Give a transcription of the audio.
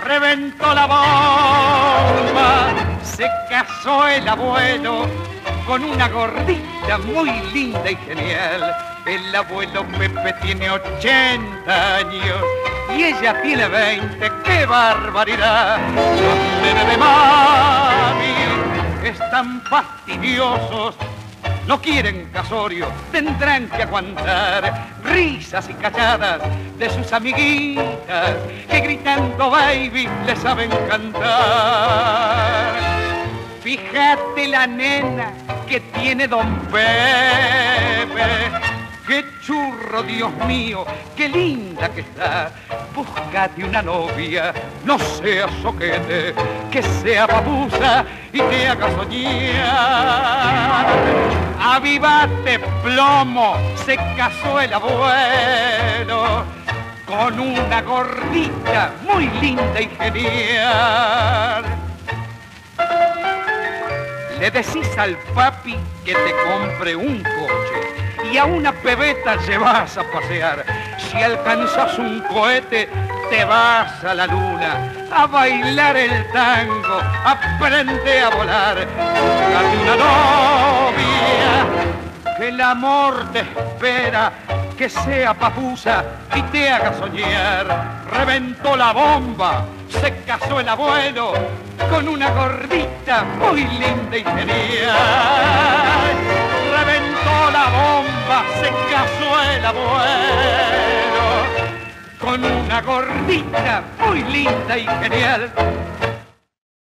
reventó la bomba, se casó el abuelo con una gordita muy linda y genial. El abuelo Pepe tiene 80 años y ella tiene 20, ¡qué barbaridad! Los nenes de mami están fastidiosos, no quieren casorio, tendrán que aguantar risas y calladas de sus amiguitas que gritando baby les saben cantar. Fíjate la nena que tiene don Pepe, qué churro, Dios mío, qué linda que está. Búscate una novia, no seas soquete, que sea babusa y te haga soñar. Avivate plomo, se casó el abuelo con una gordita muy linda y genial. Le decís al papi que te compre un coche y a una pebeta llevas a pasear. Si alcanzas un cohete, te vas a la luna a bailar el tango, aprende a volar. Búscate una novia, que el amor te espera, que sea papusa y te haga soñar. Reventó la bomba, se casó el abuelo con una gordita muy linda y genial. Reventó la bomba, se casó el abuelo con una gordita muy linda y genial.